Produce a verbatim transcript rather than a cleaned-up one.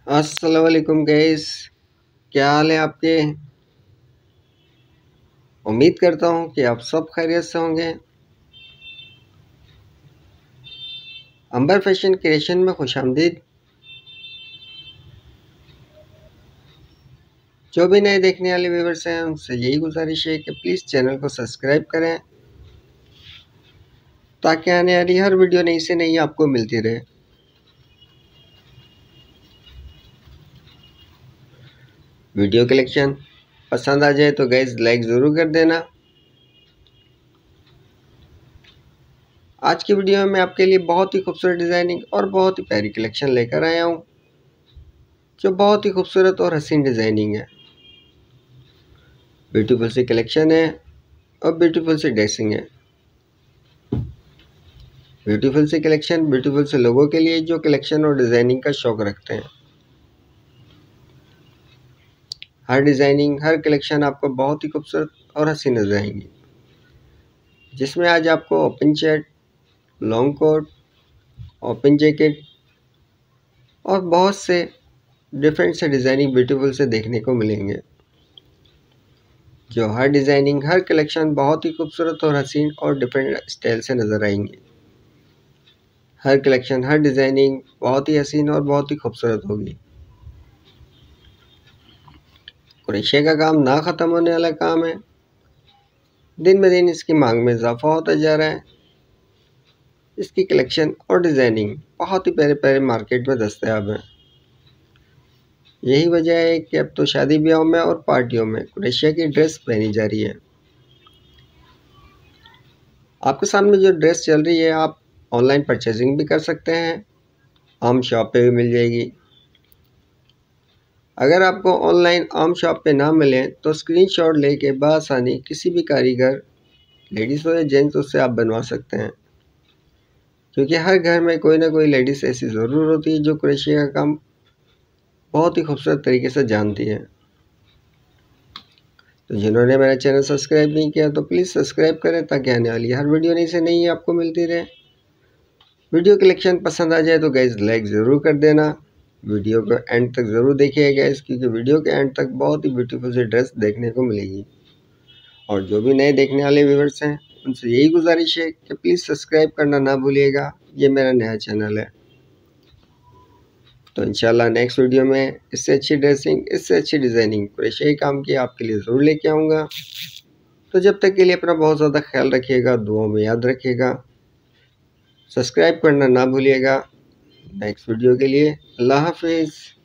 अस्सलाम वालेकुम गाइस, क्या हाल है आपके। उम्मीद करता हूँ कि आप सब खैरियत से होंगे। अंबर फैशन क्रिएशन में खुशामदीद। जो भी नए देखने वाले व्यूवर्स हैं उनसे यही गुजारिश है कि प्लीज़ चैनल को सब्सक्राइब करें ताकि आने वाली हर वीडियो नई से नई आपको मिलती रहे। वीडियो कलेक्शन पसंद आ जाए तो गाइस लाइक ज़रूर कर देना। आज की वीडियो में मैं आपके लिए बहुत ही खूबसूरत डिज़ाइनिंग और बहुत ही प्यारी कलेक्शन लेकर आया हूँ, जो बहुत ही खूबसूरत और हसीन डिज़ाइनिंग है। ब्यूटीफुल सी कलेक्शन है और ब्यूटीफुल सी ड्रेसिंग है। ब्यूटीफुल सी कलेक्शन ब्यूटीफुल से लोगों के लिए जो कलेक्शन और डिज़ाइनिंग का शौक़ रखते हैं। हर डिज़ाइनिंग हर कलेक्शन आपको बहुत ही खूबसूरत और हसीन नजर आएंगी, जिसमें आज आपको open shirt, long coat, open jacket और बहुत से डिफरेंट से डिज़ाइनिंग ब्यूटीफुल से देखने को मिलेंगे। जो हर डिज़ाइनिंग हर कलेक्शन बहुत ही खूबसूरत और हसीन और डिफरेंट स्टाइल से नज़र आएंगी। हर कलेक्शन हर डिज़ाइनिंग बहुत ही हसीन और बहुत ही खूबसूरत होगी। क्रोशिया का काम ना ख़त्म होने वाला काम है। दिन ब दिन इसकी मांग में इजाफा होता जा रहा है। इसकी कलेक्शन और डिज़ाइनिंग बहुत ही प्यारे प्यारे मार्केट में दस्तयाब है। यही वजह है कि अब तो शादी ब्याहों में और पार्टियों में क्रोशिया की ड्रेस पहनी जा रही है। आपके सामने जो ड्रेस चल रही है आप ऑनलाइन परचेजिंग भी कर सकते हैं, आम शॉप पे भी मिल जाएगी। अगर आपको ऑनलाइन आम शॉप पे ना मिले तो स्क्रीनशॉट लेके बआसानी किसी भी कारीगर, लेडीज़ हो या जेंट्स, उससे आप बनवा सकते हैं, क्योंकि हर घर में कोई ना कोई लेडीज़ ऐसी ज़रूर होती है जो क्रोशिया का काम बहुत ही खूबसूरत तरीके से जानती है। तो जिन्होंने मेरा चैनल सब्सक्राइब नहीं किया तो प्लीज़ सब्सक्राइब करें ताकि आने वाली हर वीडियो नई से नई आपको मिलती रहे। वीडियो कलेक्शन पसंद आ जाए तो गाइस लाइक ज़रूर कर देना। वीडियो को एंड तक ज़रूर देखिएगा गाइस, क्योंकि वीडियो के एंड तक बहुत ही ब्यूटीफुल सी ड्रेस देखने को मिलेगी। और जो भी नए देखने वाले व्यूवर्स हैं उनसे यही गुजारिश है कि प्लीज़ सब्सक्राइब करना ना भूलिएगा। ये मेरा नया चैनल है। तो इंशाल्लाह नेक्स्ट वीडियो में इससे अच्छी ड्रेसिंग, इससे अच्छी डिज़ाइनिंग क्रोशिया काम की आपके लिए ज़रूर लेके आऊँगा। तो जब तक के लिए अपना बहुत ज़्यादा ख्याल रखिएगा, दुआओं में याद रखिएगा, सब्सक्राइब करना ना भूलिएगा। नेक्स्ट वीडियो के लिए अल्लाह हाफिज़।